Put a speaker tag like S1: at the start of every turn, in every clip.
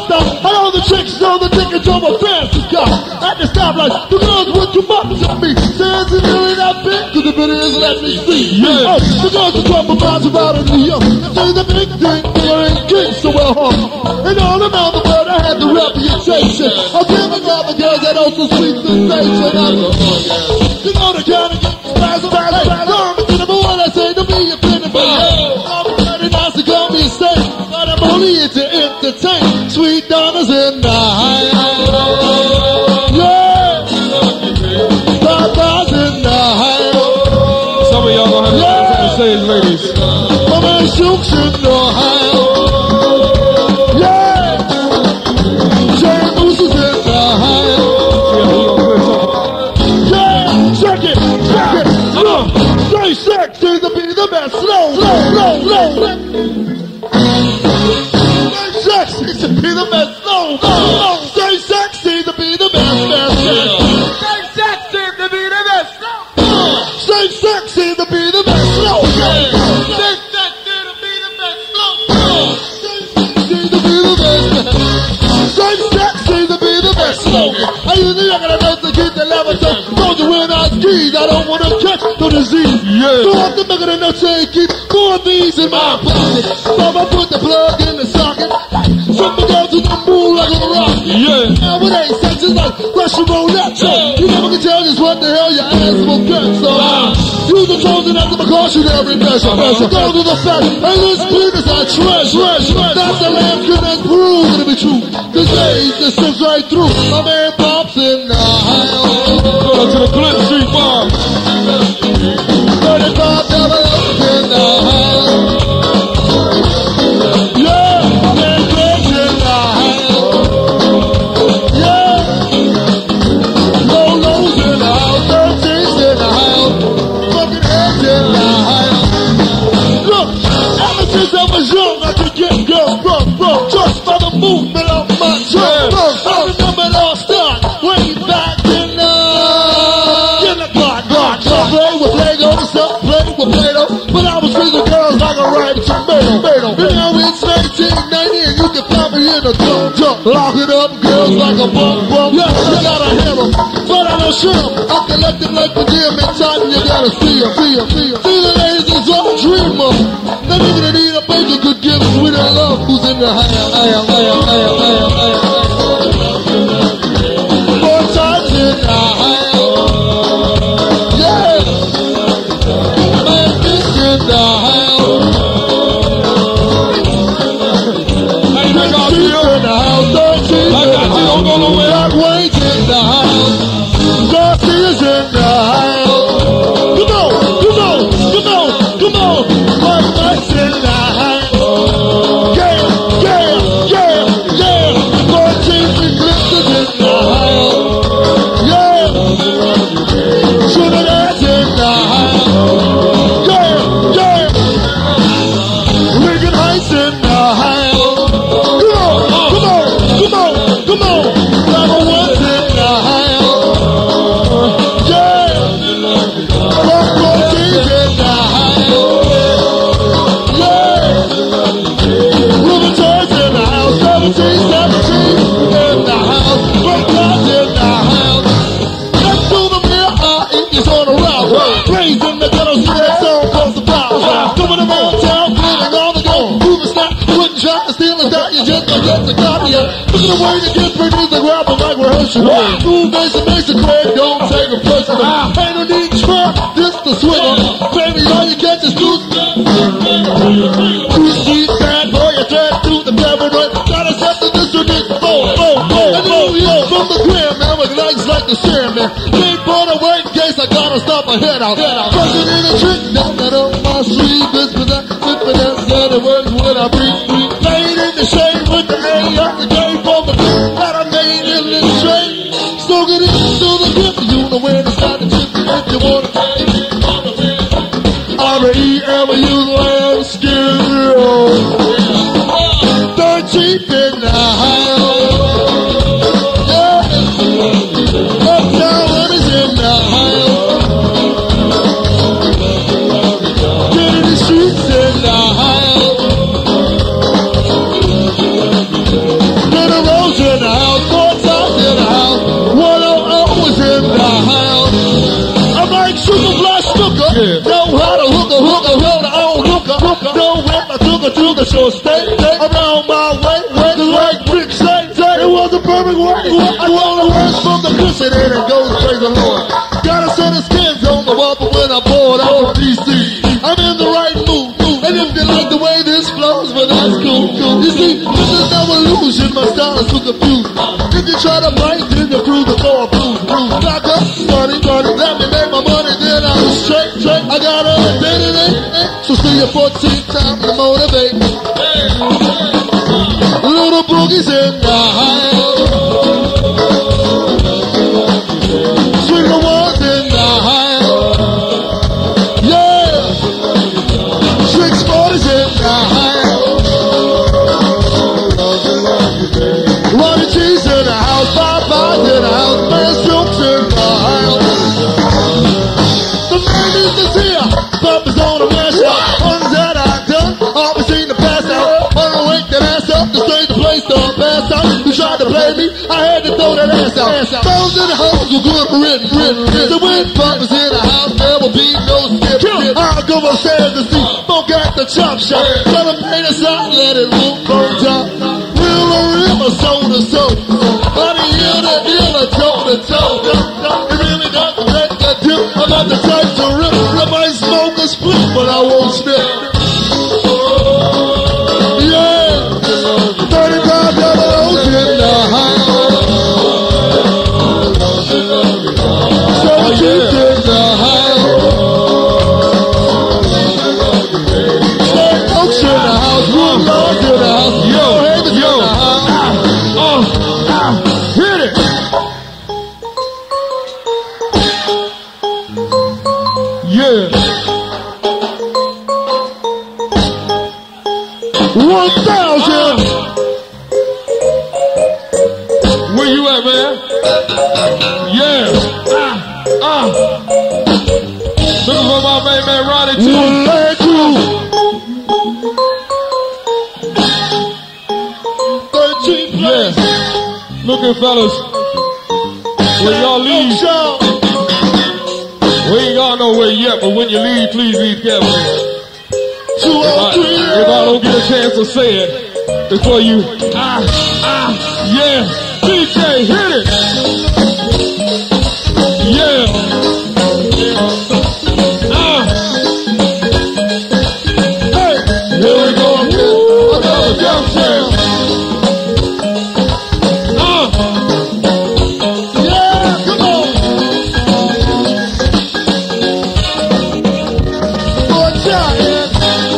S1: stop. I know the chicks know the tickets on my fancy car. At the stoplight, the girls would come up to me. Says it's really that big, cause if it is, let me see. Yeah. The girls are 12 miles about in New York. Say the big thing, they're in King, so well home. And all around the world, I had the reputation. I'm giving all the girls that also sweet sensation. You know the kind of fast, learn to number one, I say to be a friend. I'm very nice to call me a saint, but I'm only here to entertain. Sweet Donna's in the house. Yeah. Papa's in the house.
S2: Some of y'all gonna have to say it, ladies.
S1: Mama Shook's in the house. Yeah. Jay Moose is in the house. Yeah, check it. Stay sexy to be the best. Slow. Stay sexy to be the best. Slow. Stay sexy to be the best. Stay sexy to be the best. Stay sexy to be the best. Slow. Stay sexy to be the best. Slow. Stay sexy to be the best. Stay sexy to be the best. Slow. I usually not gonna know to keep the level up. Told you when I skis, I don't wanna catch the disease. Yeah. So I'm the bigger than no chain, keep 4 of these in my pocket. So I put the plug in the socket. Some go to the moon like a rock. Yeah. Nowadays, sex is like Russian roulette. You never can tell just what the hell your ass will get. So use the chosen as a precautionary measure. Go to the fact, and this penis I treasure. Not the lamb can then prove to be true. This age just slips right through. My man Pops in the house.
S2: Go to the Clint Street Bar.
S1: 35 double up in the house. Yeah, man, Greg's in the house. Yeah, Lolo's in the house. 13's in the house. Fucking heads in the house. Look, ever since I was young, I could get girls from just by the movement of my tongue. I remember it all start way back in the play with Lego, some play with Play-Doh, but I was treating girls like a ripe tomato. And now it's 1990 and you can find me in a jump. Locking up girls like a bum. Yeah, you gotta hear them, but I don't shoot them. I collect them like the gym in time, you gotta see them. See the ladies is all dreamer. Not even to need a baby could give sweet love. Who's in the house? Four times in the house. Don't go nowhere. That Wade's in the house. Garcia's in the house. Come on. Mike's in the house. Yeah. 14 Eclipses in the house. Yeah. Trinidad's in the house. Yeah. Lincoln Heights in the house. Come on, number one's in the house. Yeah, Rock Royalty's in the house. Yeah, Rubbertoy's in the house. 17 in the house. Brookline's in the house. Let's do the mirror, is on the route. Praising the ghetto, see that song called the power. Coming around town, feeling on the go. Moving snap, wouldn't try to steal a dot, you just don't get the copy. Look at the way you get pretty music rapping like rehearsal. Smooth bass and bass and Craig, don't take it personal. Ain't no need to try, this the swing. Baby, all you get is loose. Too sweet, bad boy, you turn to the paranoid. Gotta set the district, and you from the gram, man, with legs like the chairman. Ain't born away in case I gotta stop a head out. Buzzing in a trick, that on my sleeve is for that, that it works when I breathe. Laid in the shade with the A up the game for the that I made in this trade. So get into the grip, you know where to start the trip if you want to take it. R-E-M-U Land Stereo. 13th in the house. Yeah. Uptown is in the house. Getting the streets in the house. whip, I took her to the shore, stay around my way, just like Rick say, it was a perfect way. I wanna work from the cushion and it goes, praise the Lord. Got a set of skins on the wall, but when I board out of DC, I'm in the right mood. And if you like the way this flows, but that's cool. You see, this is no illusion, my style is too confused. If you try to bite, then you prove the floor, blues. Back up, money, let me make my money, then I'm straight. I got a identity, so see you 14 times to motivate. Little boogies in the house. Sweet ones in the house. Yeah. 640s in the house. Ronnie Cheese in the house. Popeyes in the house. Man Silks in the house. The man is the seer. Papa's on the mash up. Ones that I've done. Always seen the pass out. On the wake that ass up. The stage the place don't pass out. You tried to play me. I had to throw that ass out. Those in the house were good for written. The wind Papa's in the house. There will be no skip. I'll go upstairs to see Funk at the chop shop. Tell them paint us out. Let it room burn top. Real or real or soul to soul. Honey, ill or toe to toe. It really doesn't make a dip. I'm not the type to rip. I might smoke a split, but I won't snip. Yeah. 35 doubles in the house. So cheap in the house. Straight folks in the house. Wood lords in the house. Yo, Havens in the house. Hit it. Yeah. 1,000. Where you at, man? Yeah. Looking for my main man, Ronnie T. Yeah. Looking, fellas. When y'all leave, we ain't gone nowhere yet, but when you leave, please leave carefully. If I don't get a chance to say it before you, yeah. DJ, hit it. Yeah. Hey, here we go again. Another jump jam. Yeah, come on. Boy, giant.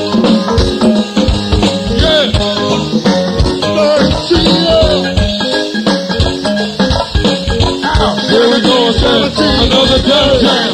S1: Yeah. 13. Here we go again. Another jump jam.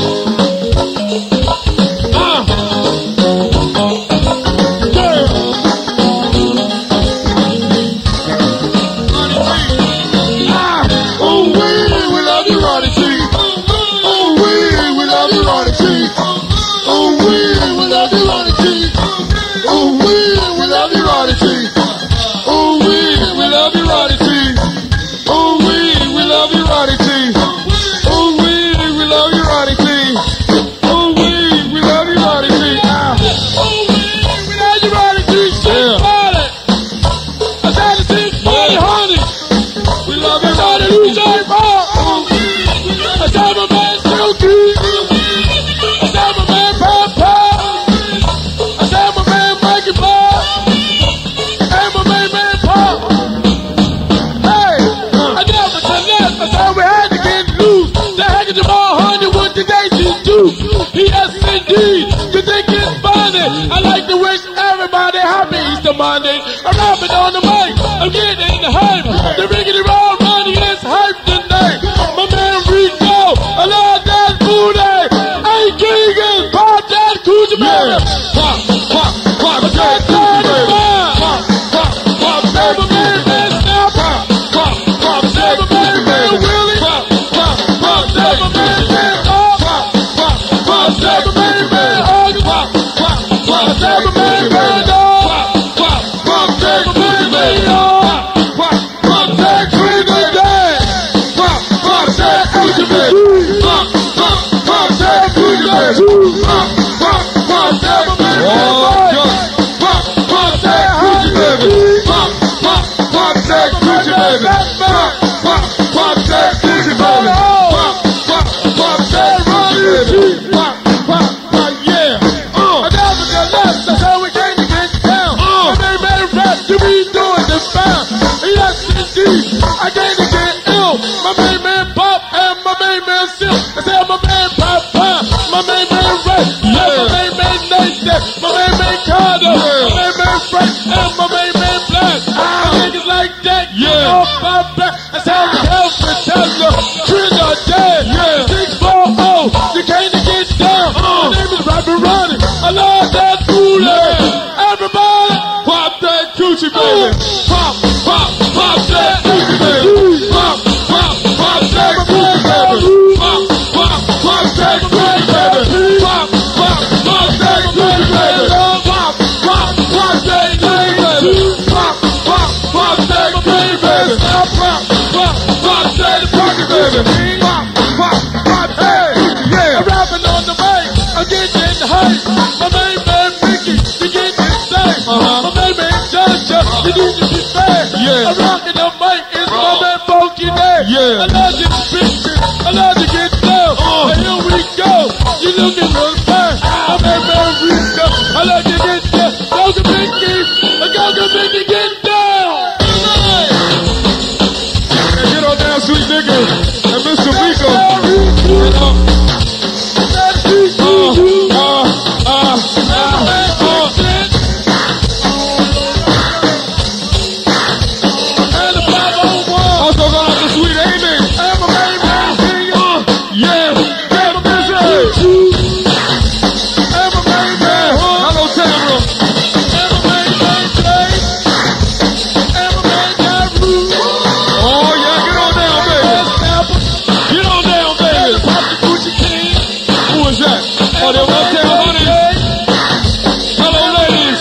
S1: I like to wish everybody happy Easter Monday. I'm rapping on the mic. I'm getting the hype. The riggedy roll money is hype tonight. My man Rico, I love that booty. Hey, Keegan, pop that coochie baby. Pop, pop, pop, that baby. Pop, pop, pop, baby, man, snap. Pop, pop, pop, baby, man, Willie. Pop, pop, pop, baby, man, pop, pop, pop, baby, man, August. Pop, pop, pop, baby, man, pop, pop, pop, baby, man,
S2: and my main man Black. Niggas like that,
S1: Yeah.
S2: off my back. That's how the hell Tesla, trigger dead.
S1: Yeah.
S2: 640, you can't get down. My name is Robert Ronnie. I love that booty.
S1: Yeah.
S2: Everybody,
S1: Pop that coochie, baby. Pop, pop, pop that coochie, baby. Pop, pop, pop that coochie, baby. Pop, pop, pop that coochie, baby. Pop, pop, pop that coochie, baby. Pop, pop, pop that coochie, baby. Pop, pop, pop that coochie, baby. Pop, pop, pop that coochie, baby. Pop, pop, pop that coochie, yeah.
S2: I'm rapping on the mic. I'm getting hype. My main man Mickey, you get insane. My main man Joshua, you need to be fair.
S1: Yeah.
S2: I'm rocking the mic. It's my man Funky Day.
S1: Yeah.
S2: I love you bitches. I love to get down. And here we go. You looking real fine. My main man Rico. I love to get down. Go to Mickey. Go to Mickey, get down.
S1: And get on down, sweet nigga. And Mr. Rico. Also going out to Sweet Amy. Yeah. Hello, Tamara. Oh, yeah, get on down, baby. Get on down, baby. Who is that? Oh, they're Uptown Honeys. Hello, ladies.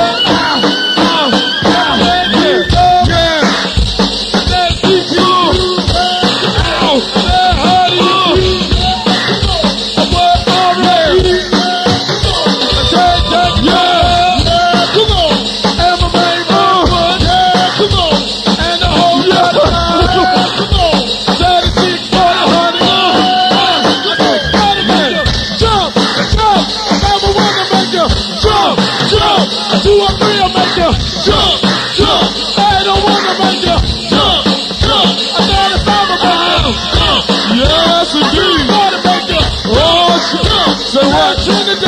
S1: Yes, indeed. Oh, say what?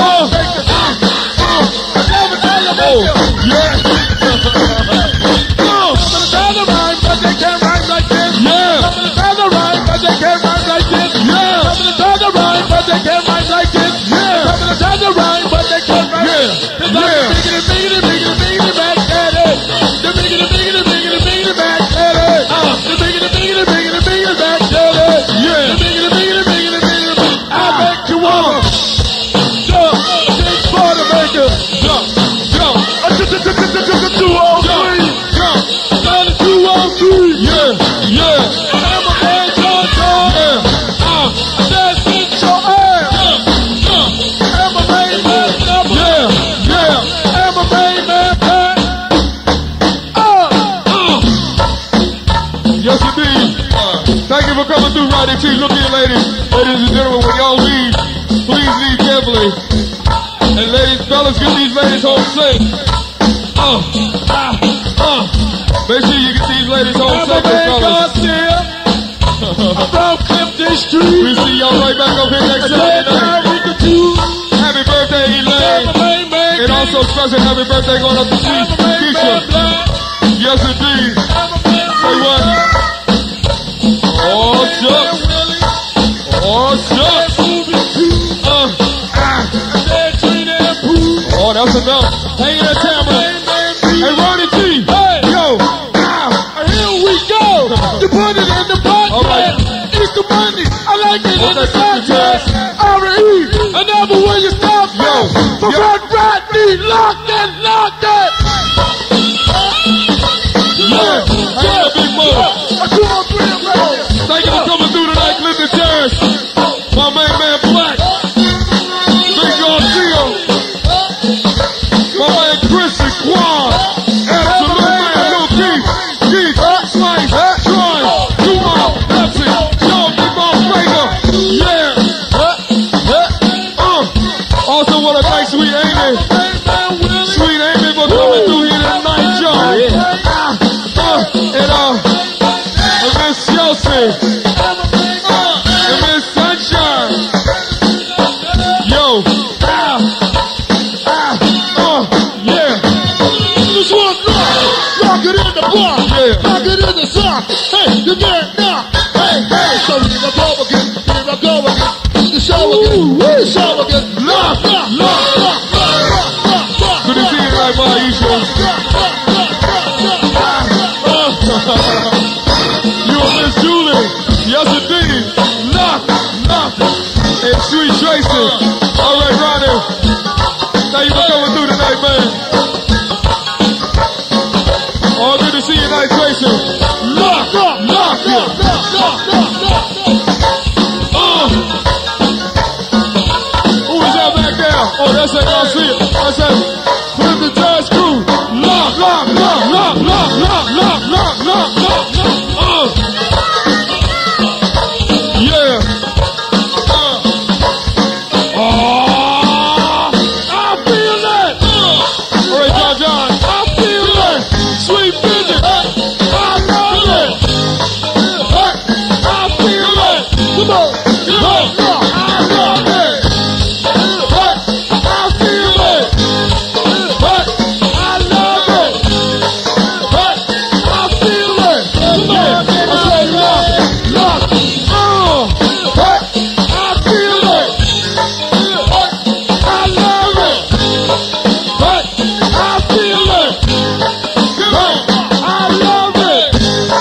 S1: Yeah. Yes, indeed. Thank you for coming through, Roddy T. Look here, ladies. Ladies and gentlemen, when y'all leave, please leave carefully. And ladies, fellas, get these ladies home safe. Make sure you get these ladies home safe, fellas.
S2: From Clifton Street.
S1: We see y'all right back up here next Saturday night. Happy birthday, Elaine. And also special happy birthday going up to Keisha. Yes, indeed. Say what? Oh, shucks. Oh, shucks. Oh, that's enough. Hang in there, Tamara. Hey, Ronnie T. Yo.
S2: Here we go. You put it in the pot.
S1: All right.
S2: It's the money. I like it in the
S1: Okay,
S2: contract. R.E. I never will you stop.
S1: Yo.
S2: For Red Rodney. Lock that.
S1: Yeah. Hey, big mother. Thank you for coming through tonight, Clifton Terrace. My main man, Black. Big Garcia. My man, Christian Quan. Absolute man, Lil Keith, Slice, Troy, Duma, Pepsi, Joe, Big Ball Breaker. Yeah. Also want to thank Sweet Amy. Sweet Amy for coming through here tonight, y'all. And Miss Chelsea. And Miss Sunshine. Yo. Yeah. Rock it in the bar.
S2: Yeah.
S1: Rock it in the sun. Hey, you get now. Hey, hey. So here I go again. Here I go again. The show again. The show again. Lock, lock, lock, lock, lock, lock, lock.
S2: Good to see you tonight, Maisha. You and Miss Julie. Yes, indeed. Knock, knock. And Sweet Tracy. All right, Ronnie. Thank you for coming through tonight, man. Oh, good to see you tonight, Tracy. Knock, knock, knock, knock, knock, knock, knock. Who is that back there? Oh, that's that Garcia. That's that Flippin' Jazz Crew. Knock, knock, knock, knock, knock, knock, knock, knock, knock, knock, knock. Yeah. I feel that. All right, John John. I feel that. Sweet Vision. I love it. I feel that. Come on. I love it. I feel it. I love it. I feel it. Come on. I say lock, lock. I feel it. I love it. I feel it. I love it.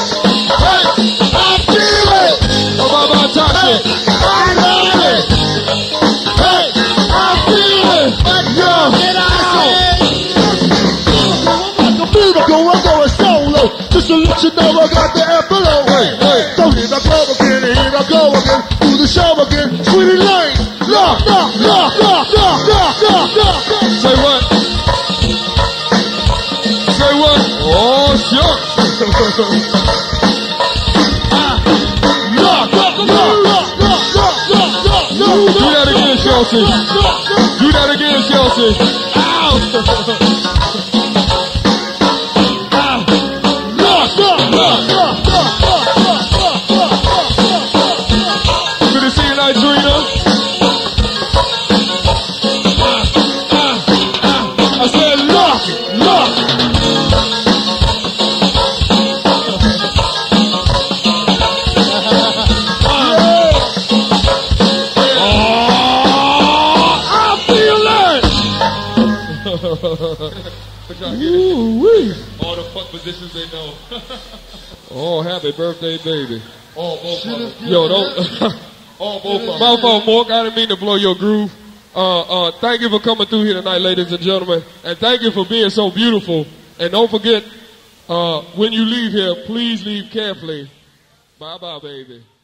S2: I feel it. Oh, Baba Tasha. I love it. I feel it. Yo, get out.
S1: I'm like a miracle, I'm going solo. Just to let you know I got the envelope. Hey, so here I go again, here I go again. Do the show again, Sweetie Lane. Lock, lock, lock, lock, lock, lock, lock, lock.
S2: say what? Say what? Oh, shucks.
S1: Lock, lock, lock, lock, lock, lock, lock, lock,
S2: Do
S1: lock.
S2: that again, Chelsea. Do that again, Chelsea. Ow!
S1: Lock, lock, lock, lock, lock, lock, lock, lock, lock.
S2: Good to see you tonight, Trina. I said lock, lock. I feel it. Ooh-wee. All the fuck positions they know. Oh, happy birthday, baby. Oh, both of them. Yo, don't. Oh, both of them. My fault, Mork. I didn't mean to blow your groove. Thank you for coming through here tonight, ladies and gentlemen. And thank you for being so beautiful. And don't forget, when you leave here, please leave carefully. Bye-bye, baby.